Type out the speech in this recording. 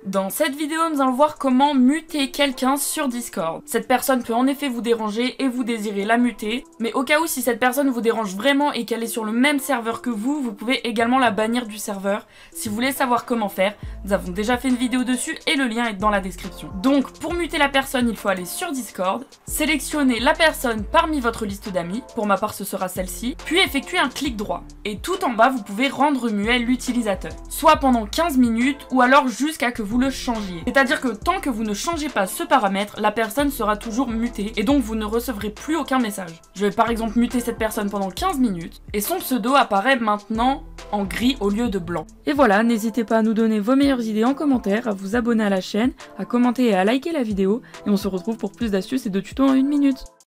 Dans cette vidéo, nous allons voir comment muter quelqu'un sur Discord. Cette personne peut en effet vous déranger et vous désirez la muter, mais au cas où si cette personne vous dérange vraiment et qu'elle est sur le même serveur que vous, vous pouvez également la bannir du serveur. Si vous voulez savoir comment faire, nous avons déjà fait une vidéo dessus et le lien est dans la description. Donc pour muter la personne, il faut aller sur Discord, sélectionner la personne parmi votre liste d'amis, pour ma part ce sera celle-ci, puis effectuer un clic droit. Et tout en bas, vous pouvez rendre muet l'utilisateur, soit pendant 15 minutes ou alors jusqu'à que vous le changiez. C'est-à-dire que tant que vous ne changez pas ce paramètre, la personne sera toujours mutée et donc vous ne recevrez plus aucun message. Je vais par exemple muter cette personne pendant 15 minutes et son pseudo apparaît maintenant en gris au lieu de blanc. Et voilà, n'hésitez pas à nous donner vos meilleures idées en commentaire, à vous abonner à la chaîne, à commenter et à liker la vidéo et on se retrouve pour plus d'astuces et de tutos en 1 minute.